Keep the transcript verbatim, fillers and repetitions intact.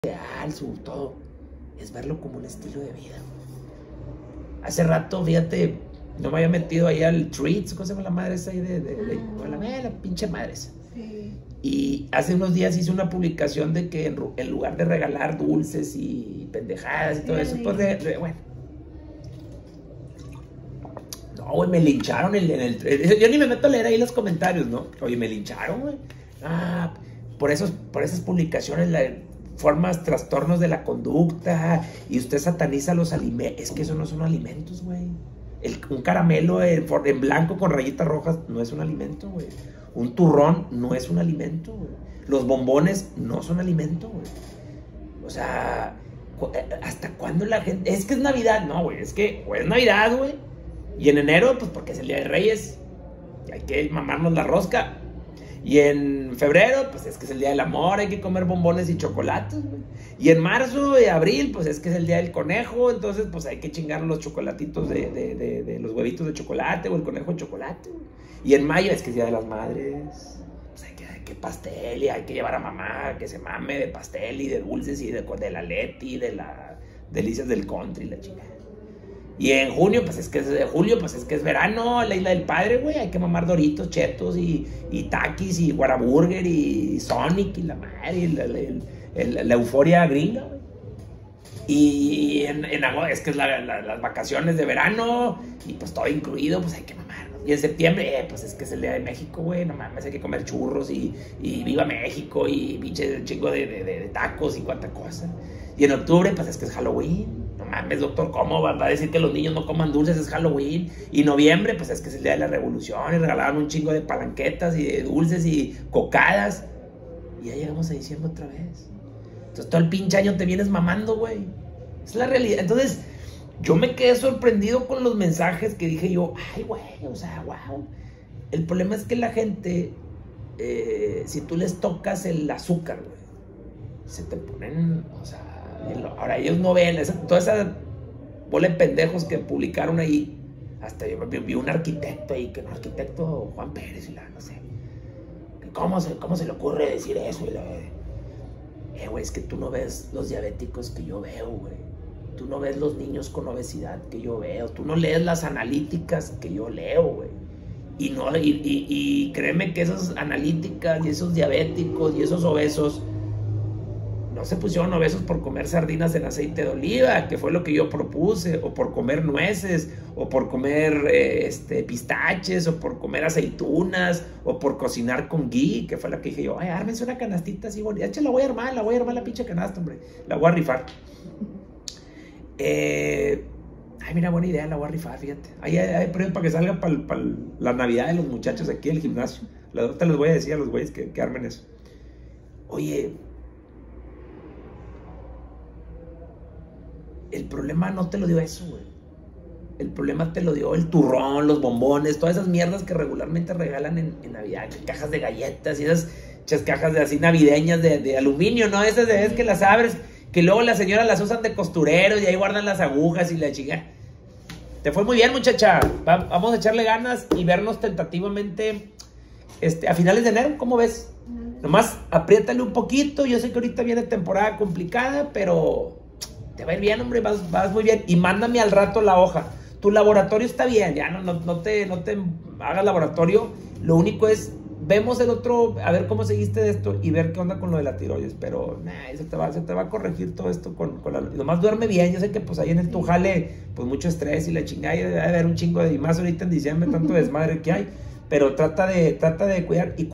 ideal, su todo, es verlo como un estilo de vida. Hace rato, fíjate, no me había metido ahí al Treats, ¿cómo se llama la madre esa ahí de, de, de, de la, la pinche madre esa? Sí. Y hace unos días hice una publicación de que en, en lugar de regalar dulces y pendejadas y todo sí, eso, pues, de, de, bueno. No, güey, me lincharon en el, el... Yo ni me meto a leer ahí los comentarios, ¿no? Oye, me lincharon, güey. Ah, por, esos, por esas publicaciones, la, formas, trastornos de la conducta, y usted sataniza los alimentos. Es que eso no son alimentos, güey. Un caramelo en, en blanco con rayitas rojas no es un alimento, güey. Un turrón no es un alimento, güey. Los bombones no son alimento, güey. O sea, ¿hasta cuándo la gente...? Es que es Navidad. No, güey, es que güey, es Navidad, güey. Y en enero, pues porque es el Día de Reyes. Y hay que mamarnos la rosca. Y en febrero, pues es que es el Día del Amor, hay que comer bombones y chocolates, güey. Y en marzo y abril, pues es que es el Día del Conejo, entonces pues hay que chingar los chocolatitos de, de, de, de los huevitos de chocolate o el conejo de chocolate, güey. Y en mayo es que es Día de las Madres, pues hay que, hay que pastel y hay que llevar a mamá que se mame de pastel y de dulces y de, de la Leti, de las delicias del country, la chica. Y en junio, pues es que es de julio, pues es que es verano, la Isla del Padre, güey. Hay que mamar Doritos, Chetos y, y Takis y Whataburger y Sonic y la madre, y la, la, la, la euforia gringa, güey. Y en, en agosto es que es la, la, las vacaciones de verano y pues todo incluido, pues hay que mamar, ¿no? Y en septiembre, eh, pues es que es el Día de México, güey. No mames, hay que comer churros y, y viva México y pinche chingo de, de, de, de tacos y cuánta cosa. Y en octubre, pues es que es Halloween. No mames, doctor, ¿cómo va a decir que los niños no coman dulces? Es Halloween. Y noviembre, pues es que es el Día de la Revolución y regalaban un chingo de palanquetas y de dulces y cocadas. Y ya llegamos a diciembre otra vez. Entonces todo el pinche año te vienes mamando, güey. Es la realidad. Entonces yo me quedé sorprendido con los mensajes que dije yo, ay, güey, o sea, wow. El problema es que la gente, eh, si tú les tocas el azúcar, güey, se te ponen, o sea, ahora ellos no ven, esa, toda esa bola de pendejos que publicaron ahí, hasta yo vi, vi un arquitecto ahí, que un arquitecto Juan Pérez, y la, no sé, ¿cómo se, cómo se le ocurre decir eso? Y la, eh, güey, es que tú no ves los diabéticos que yo veo, güey. Tú no ves los niños con obesidad que yo veo. Tú no lees las analíticas que yo leo, güey. Y, no, y, y, y créeme que esas analíticas y esos diabéticos y esos obesos no se pusieron obesos por comer sardinas en aceite de oliva, que fue lo que yo propuse, o por comer nueces, o por comer eh, este, pistaches, o por comer aceitunas, o por cocinar con ghee, que fue la que dije yo, ay, ármense una canastita así bonita, la voy a armar, la voy a armar la pinche canasta, hombre, la voy a rifar. Eh, ay, mira, buena idea, la voy a rifar, fíjate. Ahí hay, hay premios para que salga para pa la Navidad de los muchachos aquí del gimnasio. La otra les voy a decir a los güeyes que, que armen eso. Oye, el problema no te lo dio eso, güey. El problema te lo dio el turrón, los bombones, todas esas mierdas que regularmente regalan en, en Navidad, cajas de galletas y esas chas cajas de así navideñas de, de aluminio, ¿no? Esas de vez que las abres, que luego las señoras las usan de costureros y ahí guardan las agujas y la chica. Te fue muy bien, muchacha. Va, vamos a echarle ganas y vernos tentativamente este, a finales de enero, ¿cómo ves? Nomás apriétale un poquito. Yo sé que ahorita viene temporada complicada, pero te va a ir bien, hombre, vas, vas muy bien. Y mándame al rato la hoja. Tu laboratorio está bien, ya no, no, no, te, no te hagas laboratorio. Lo único es, vemos el otro, a ver cómo seguiste de esto y ver qué onda con lo de la tiroides. Pero nah, se, te va, se te va a corregir todo esto con, con la... Nomás duerme bien. Yo sé que pues ahí en el tu jale, pues mucho estrés y la chingada, y debe haber un chingo de... Y más ahorita en diciembre, tanto desmadre que hay. Pero trata de, trata de cuidar y